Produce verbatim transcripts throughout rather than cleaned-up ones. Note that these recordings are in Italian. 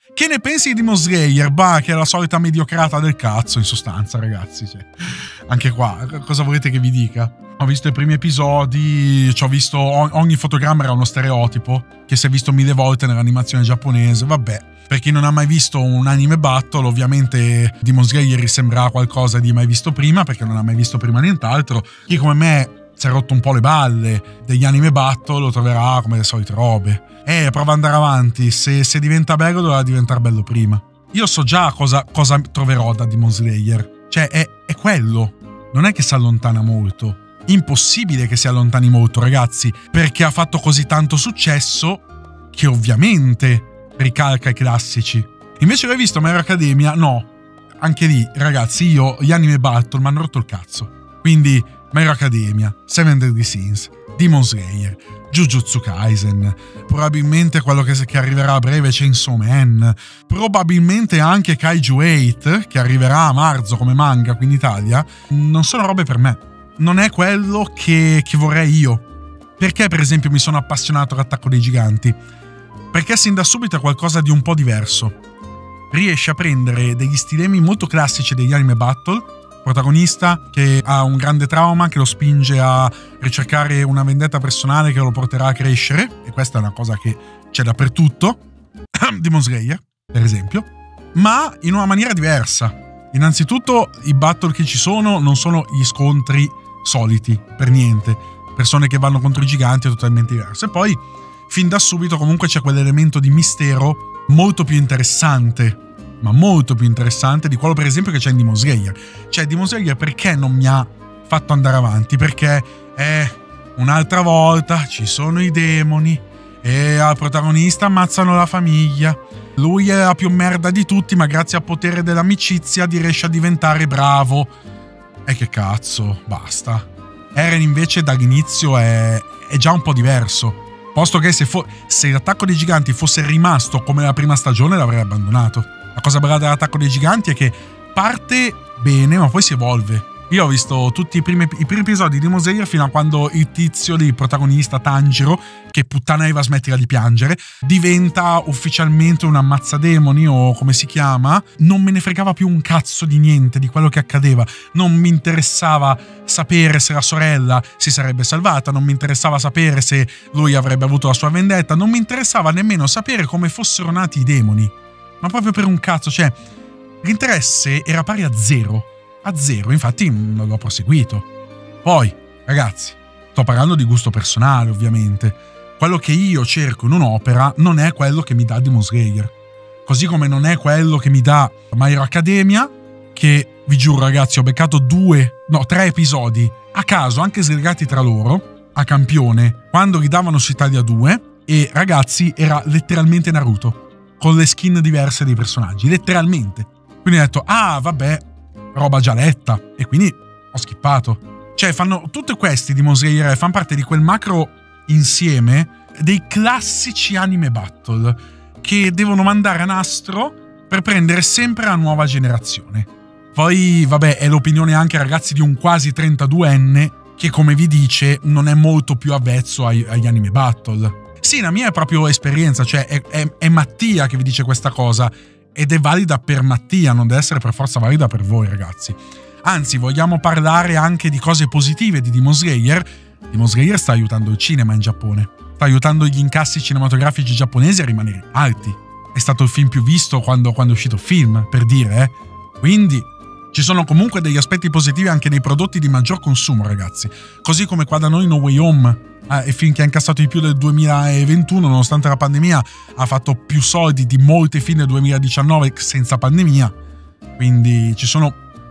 Che ne pensi di Demon Slayer? Bah, che è la solita mediocrata del cazzo, in sostanza, ragazzi. Cioè, anche qua, cosa volete che vi dica? Ho visto i primi episodi, ci ho visto ogni fotogramma era uno stereotipo che si è visto mille volte nell'animazione giapponese. Vabbè, per chi non ha mai visto un anime battle, ovviamente Demon Slayer gli sembra qualcosa di mai visto prima, perché non ha mai visto prima nient'altro. Chi come me si è rotto un po' le balle degli anime battle lo troverà come le solite robe. Eh, prova ad andare avanti, se, se diventa bello doveva diventare bello prima. Io so già cosa, cosa troverò da Demon Slayer. Cioè, è, è quello. Non è che si allontana molto. Impossibile che si allontani molto, ragazzi, perché ha fatto così tanto successo che ovviamente ricalca i classici. Invece l'hai visto My Hero Academia? No. Anche lì, ragazzi, io gli anime battle mi hanno rotto il cazzo. Quindi My Hero Academia, Seven Deadly Sins, Demon Slayer, Jujutsu Kaisen, probabilmente quello che, che arriverà a breve Chainsaw Man, probabilmente anche Kaiju otto, che arriverà a marzo come manga qui in Italia, non sono robe per me. Non è quello che, che vorrei io. Perché, per esempio, mi sono appassionato all'Attacco dei Giganti? Perché sin da subito è qualcosa di un po' diverso. Riesce a prendere degli stilemi molto classici degli anime battle, protagonista che ha un grande trauma che lo spinge a ricercare una vendetta personale che lo porterà a crescere, e questa è una cosa che c'è dappertutto, Demon Slayer, per esempio, ma in una maniera diversa. Innanzitutto i battle che ci sono non sono gli scontri soliti, per niente. Persone che vanno contro i giganti è totalmente diverso. E poi, fin da subito, comunque c'è quell'elemento di mistero molto più interessante, ma molto più interessante di quello, per esempio, che c'è in Demon Slayer. Cioè, Demon Slayer perché non mi ha fatto andare avanti? Perché è un'altra volta, ci sono i demoni e al protagonista ammazzano la famiglia. Lui è la più merda di tutti, ma grazie al potere dell'amicizia riesce a diventare bravo. E che cazzo, basta. Eren invece dall'inizio è, è già un po' diverso. Posto che se, fo- se l'Attacco dei Giganti fosse rimasto come la prima stagione l'avrei abbandonato. La cosa bella dell'Attacco dei Giganti è che parte bene ma poi si evolve. Io ho visto tutti i primi, i primi episodi di Demon Slayer fino a quando il tizio del protagonista Tanjiro, che puttana Eva smetterà di piangere, diventa ufficialmente un ammazzademoni o come si chiama. Non me ne fregava più un cazzo di niente di quello che accadeva. Non mi interessava sapere se la sorella si sarebbe salvata, non mi interessava sapere se lui avrebbe avuto la sua vendetta, non mi interessava nemmeno sapere come fossero nati i demoni. Ma proprio per un cazzo, cioè l'interesse era pari a zero. A zero, infatti non l'ho proseguito. Poi, ragazzi, sto parlando di gusto personale, ovviamente. Quello che io cerco in un'opera non è quello che mi dà Demon Slayer. Così come non è quello che mi dà My Hero Academia, che, vi giuro ragazzi, ho beccato due, no, tre episodi a caso, anche slegati tra loro, a campione, quando li davano su Italia due, e ragazzi, era letteralmente Naruto, con le skin diverse dei personaggi, letteralmente. Quindi ho detto, ah, vabbè, roba già letta, e quindi ho skippato. Cioè, fanno tutti questi Demon Slayer, fanno parte di quel macro insieme dei classici anime battle che devono mandare a nastro per prendere sempre la nuova generazione. Poi, vabbè, è l'opinione anche, ragazzi, di un quasi trentaduenne che, come vi dice, non è molto più avvezzo ai, agli anime battle. Sì, la mia è proprio esperienza, cioè è, è, è Mattia che vi dice questa cosa, ed è valida per Mattia, non deve essere per forza valida per voi, ragazzi. Anzi, vogliamo parlare anche di cose positive di Demon Slayer. Demon Slayer sta aiutando il cinema in Giappone. Sta aiutando gli incassi cinematografici giapponesi a rimanere alti. È stato il film più visto quando, quando è uscito il film, per dire, eh. Quindi ci sono comunque degli aspetti positivi anche nei prodotti di maggior consumo, ragazzi. Così come qua da noi No Way Home, eh, il film che ha incassato di più del duemilaventuno, nonostante la pandemia, ha fatto più soldi di molti film del duemiladiciannove senza pandemia. Quindi ci sono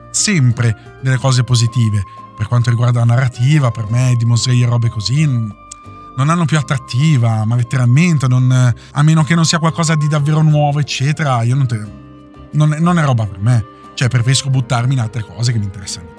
sempre delle cose positive. Per quanto riguarda la narrativa, per me Demon Slayer, robe così non hanno più attrattiva, ma letteralmente non, a meno che non sia qualcosa di davvero nuovo, eccetera, io non, te, non, non è roba per me. Cioè, preferisco buttarmi in altre cose che mi interessano.